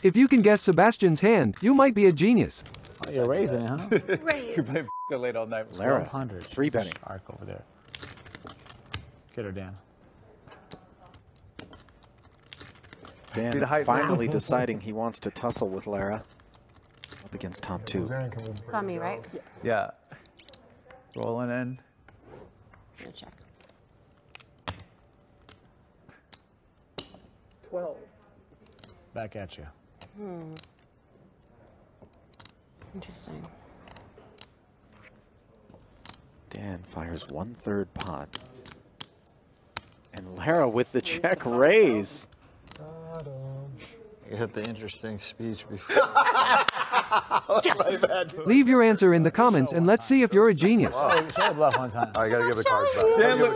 If you can guess Sebastian's hand, you might be a genius. Oh, you're raising it, huh? Raise. You're playing late all night. Lara, 100. 3-betting. Shark over there. Get her, Dan. Dan finally deciding he wants to tussle with Lara. Up against top 2. It's on me, right? Yeah. Rolling in. Gonna check. 12. Back at you. Interesting. Dan fires 1/3 pot. And Lara with the check raise. You hit the interesting speech before. Yes. Leave your answer in the comments and let's see if you're a genius. Show the bluff one time. I gotta give the cards back.